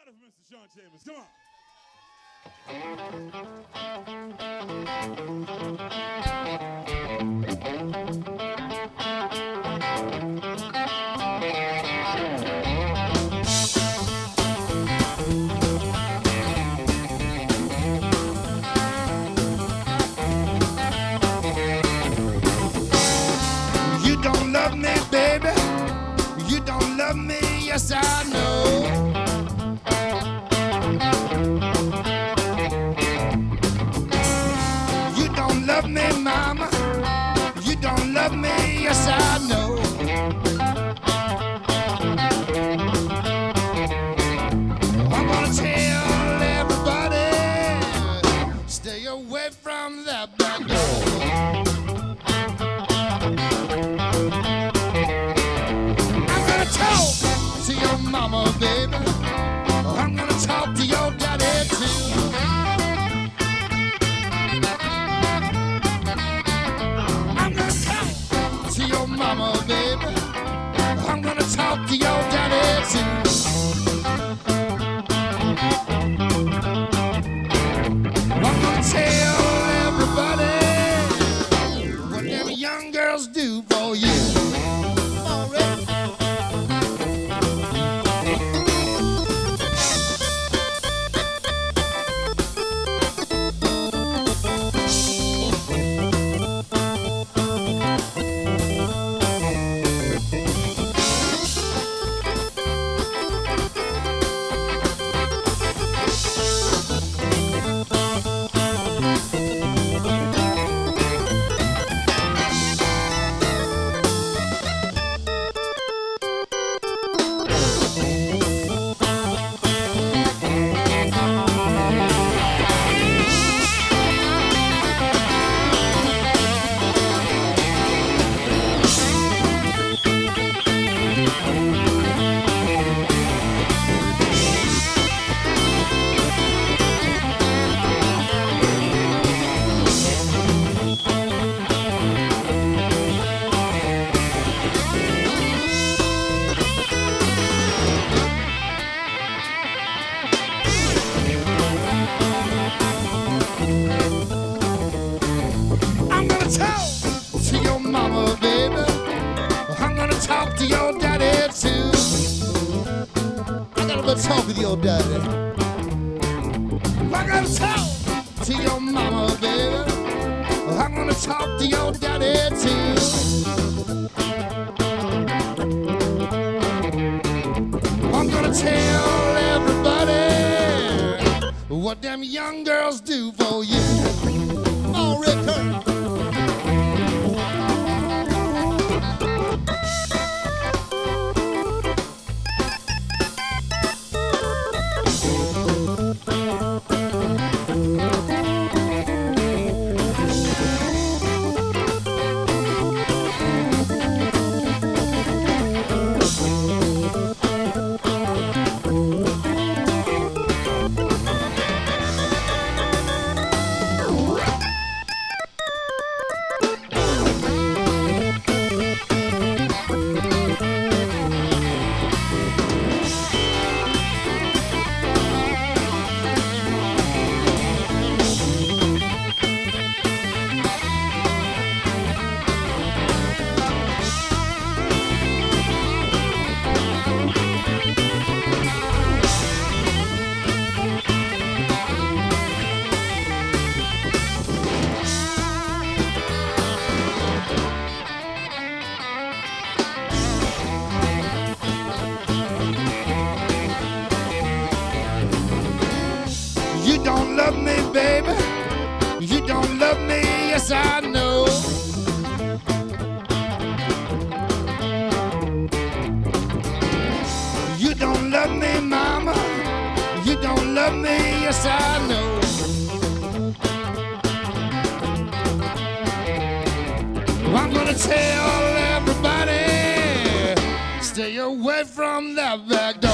it for Mr. Sean Chambers. Come on. You don't love me, baby. You don't love me, yes I know. You don't love me, mama. You don't love me, yes I know. I'm gonna tell everybody, stay away from that back door. To your mama, baby. I'm gonna talk to your daddy too. I'm gonna talk to your mama, baby. I'm gonna talk to your daddy too. I'm gonna tell everybody what them young girls do for you. To your mama, baby. I'm gonna talk to your daddy too. I gotta go talk with your daddy. I gotta talk to your mama, baby. I'm gonna talk to your daddy too. I'm gonna tell everybody what them young girls do for you. Oh, Rick. You don't love me, baby. You don't love me, yes I know. You don't love me, mama. You don't love me, yes I know. I'm gonna tell everybody, stay away from that back door.